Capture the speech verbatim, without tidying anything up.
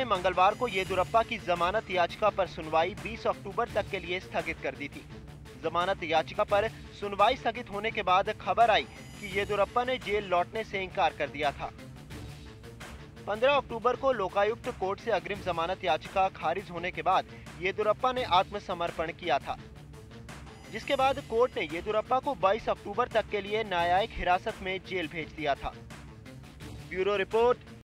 मंगलवार को येदियुरप्पा की जमानत याचिका पर सुनवाई बीस अक्टूबर तक के लिए स्थगित कर दी थी। जमानत याचिका पर सुनवाई स्थगित होने के बाद खबर आई कि येदियुरप्पा ने जेल लौटने से इनकार कर दिया था। पंद्रह अक्टूबर को लोकायुक्त कोर्ट से अग्रिम जमानत याचिका खारिज होने के बाद येदियुरप्पा ने आत्मसमर्पण किया था, जिसके बाद कोर्ट ने येदियुरप्पा को बाईस अक्टूबर तक के लिए न्यायिक हिरासत में जेल भेज दिया था। Bureau report.